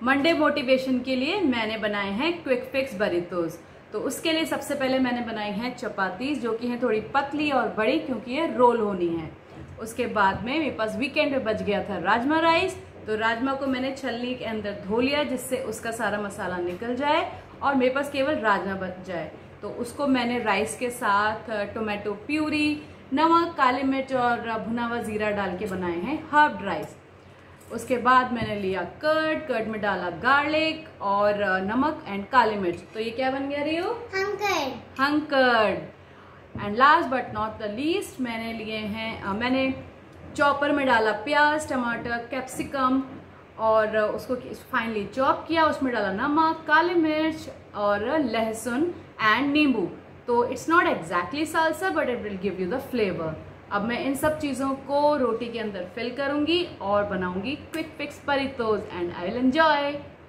Monday motivation के लिए मैंने बनाए हैं क्विक फिक्स बरीतोस। तो उसके लिए सबसे पहले मैंने बनाई हैं चपाती, जो कि हैं थोड़ी पतली और बड़ी क्योंकि ये रोल होनी है। उसके बाद में मेरे पास वीकेंड पे बच गया था राजमा राइस, तो राजमा को मैंने छलनी के अंदर धो लिया जिससे उसका सारा मसाला निकल जाए और मेरे पास केवल राजमा बच जाए। तो उसको मैंने राइस के साथ टोमेटो प्यूरी, नमक, काली मिर्च और भुना हुआ जीरा डाल के बनाए हैं हर्ब्ड राइस। उसके बाद मैंने लिया कर्ड में डाला गार्लिक और नमक एंड काली मिर्च। तो ये क्या बन गया रियो? हंकर्ड। And last but not the least मैंने लिए हैं, मैंने चॉपर में डाला प्याज, टमाटर, कैप्सिकम और उसको फाइनली चॉप किया। उसमें डाला नमक, काली मिर्च और लहसुन एंड नींबू। तो it's not exactly salsa but it will give you the flavour. अब मैं इन सब चीज़ों को रोटी के अंदर फिल करूंगी और बनाऊंगी quick fix burritos and I will enjoy.